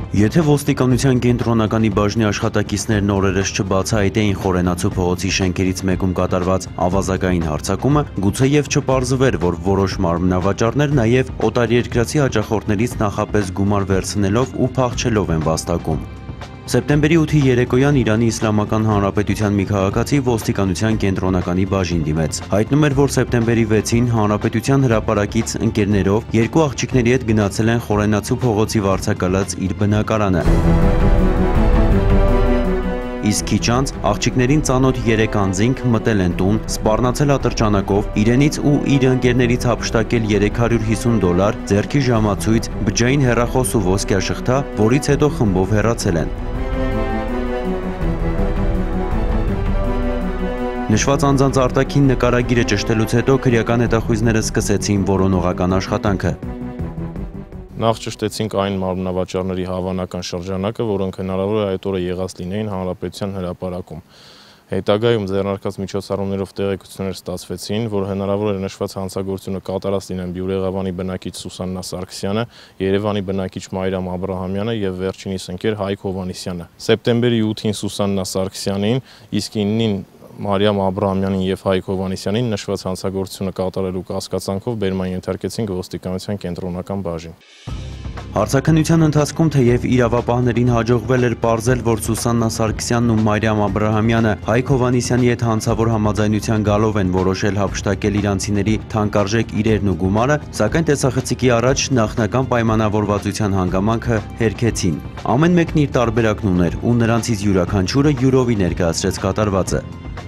Եթե ոստիկանության կենտրոնականի բաժնի աշխատակիցներն օրերս չբացահայտեին Խորենացու փողոցի շենքերից մեկում կատարված ավազակային հարձակումը, գուցեև չպարզվեր, որ որոշ մարմնավաճառներ նաև օտարերկրացի հաճախորդներից նախապես գումար վերցնելով ու փախչելով են վաստակում։ Սեպտեմբերի 8-ի երեկոյան Իրանի Իսլամական Հանրապետության մի քաղաքացի ոստիկանության կենտրոնականի բաժին դիմեց։ Հայտնում էր, որ սեպտեմբերի 6-ին Հանրապետության հրապարակից ընկերներով երկու աղջիկների հետ գնացել են Խորենացու փողոցի վարձակալած իր բնակարանը։ Իսկ քիչ անց աղջիկներին ծանոթ 3 անձինք մտել են տուն, սպառնացել ատրճանակով, իրենից ու իր ընկերներից հափշտակել $350, ձեռքի ժամացույց, բջջային հեռախոս ու ոսկյաշղթա, որից հետո խմբով հեռացել են։ Նշված անձանց արտաքին նկարագիրը ճշտելուց հետո քրեական հետախույզները սկսեցին որոնողական աշխատանքը։ Նախ ճշտեցինք այն մարմնավաճառների հավանական շրջանակը, որոնք հնարավոր է այդ օրը եղած լինեին Հանրապետության հրապարակում։ Հետագայում ձեռնարկած միջոցառումներով տեղեկություններ ստացվեցին, որ հնարավոր է նշված հանցագործությունը կատարած լինեն Բյուրեղավանի բնակիչ Սուսաննա Սարգսյանը, Երևանի բնակիչ Մարիամ Աբրահամյանը եւ վերջինիս ընկեր Հայկ Հովհաննիսյանը։ Սեպտեմբերի 8-ին Սուսաննա Սարգսյանին, իսկ 9-ին Մարիամ Աբրահամյանին եւ Հայկ Հովհաննիսյանին նշված հանցագործությունը կատարելու կասկածանքով բերման ենթարկեցինք ոստիկանության կենտրոնական բաժին։ Հարցաքննության ընթացքում թեև իրավապահներին հաջողվել էր պարզել, որ Սուսաննա Սարգսյանն ու Մարիամ Աբրահամյանը Հայկ Հովհաննիսյանի հետ հանցավոր համաձայնության գալով են որոշել հափշտակել իրանցիների թանկարժեք իրերն ու գումարը, սակայն տեսախցիկի առաջ նախնական պայմանավորվածության հանգամանքը հերքեցին։ Ամեն մեկն իր տարբերակն ուներ ու նրանցից յուրաքանչյուրը յուրովի ներկայացրեց կատարվածը։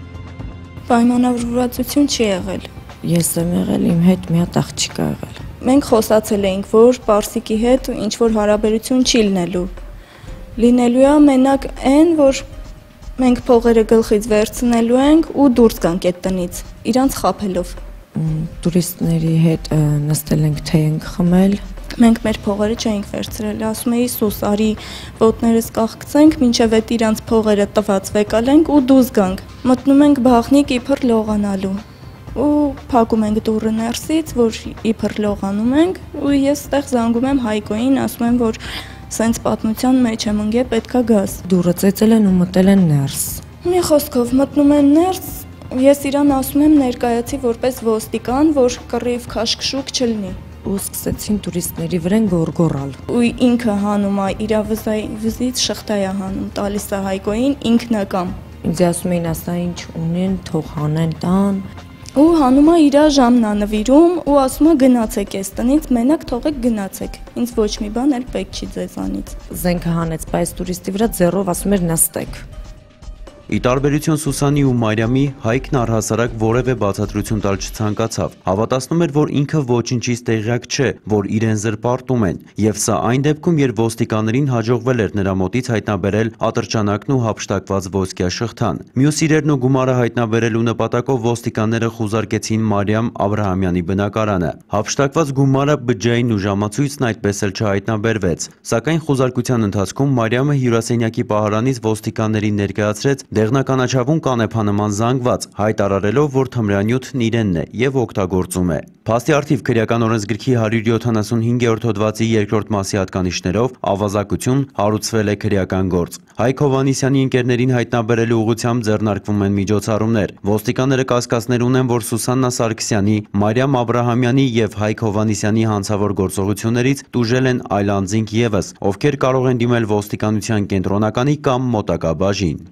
Պայմանավորվածություն չի եղել։ Ես եմ եղել, իմ հետ մի հատ աղջիկ ա եղել։ Մենք խոսացել էինք, որ Պարսիկի հետ ինչ-որ հարաբերություն չի լինելու։ Լինելու է մենակ այն, որ մենք փողերը գլխից վերցնելու ենք ու դուրս գանք այդ տնից, իրանց խաբելով։ Տուրիստների հետ նստել ենք, թե ենք խմել։ Մենք մեր փողերը չէինք վերցրել, ասում էի սուս, արի ոտներս կախկցենք, մինչև այդ իրանց փողերը տված վեկալենք ու դուրս գանք։ Մտնում ենք բաղնիկ իբր լողանալու։ Ու փակում ենք դուռը ներսից, որ իբր լողանում ենք, ու ես այդտեղ զանգում եմ Հայկոին, ասում եմ, որ սենց պատմության մեջ եմ ընկել, պետքա գաս։ Դուռը ծեծել են ու մտել են ներս։ Մի խոսքով մտնում են ներս, ես իրան ասում եմ ներկայացի որպես ոստիկան, որ կռիվ քաշքշուկ չլինի։ Ու սկսեցին տուրիստների վրան գոռգոռալ։ Ու ինքը հանում է իր վզից շղթա է հանում, տալիս է Հայկոին ինքնակամ։ Ինձ ասում էին, ասա ինչ ունեն, թող հանեն տան։ Ու հանում է իր ժամն է նվիրում ու ասում է գնացեք այս տնից, մենակ թողեք գնացեք։ Ինձ ոչ մի բան էլ պետք չի ձեզանից։ Զենքը հանեց, բայց տուրիստի վրա ձեռով ասում էր նստեք։ Ի տարբերություն Սուսանի ու Մարիամի, Հայկն առհասարակ որևէ բացատրություն տալ չցանկացավ։ Հավատացնում էր, որ ինքը ոչինչից տեղյակ չէ, որ իրեն զրպարտում են, եւ սա այն դեպքում, երբ ոստիկաններին հաջողվել էր նրա մոտից հայտնաբերել ատրճանակն ու հափշտակված ոսկյաշղթան։ Մյուս իրերն ու գումարը հայտնաբերելու նպատակով ոստիկանները խուզարկեցին Մարիամ Աբրահամյանի բնակարանը։ Հափշտակված գումարը, բջջային ու ժամացույցն այդպես էլ չհայտնաբերվեց, սակայն խուզարկության ընթացքում Մարիամը հյուրասենյակի պահարանից ոստիկաններին ներկայացրեց դեղնականաչավուն կանեփանման զանգված, հայտարարելով, որ թմրանյութն իրենն է եւ օգտագործում է։ Փաստի առթիվ քրեական օրենսգրքի 175-րդ հոդվածի 2-րդ մասի հատկանիշներով ավազակություն հարուցվել է քրեական գործ։ Հայկ Հովհաննիսյանի ընկերներին հայտնաբերելու ուղղությամբ ձեռնարկվում են միջոցառումներ։ Ոստիկանները կասկածներ ունեն, որ Սուսաննա Սարգսյանի, Մարիամ Աբրահամյանի եւ Հայկ Հովհաննիսյանի հանցավոր գործողություններից տուժել են այլ անձինք եւս, ովքեր կարող են դիմել ոստիկանության կենտրոնականի կամ մոտակա բաժին։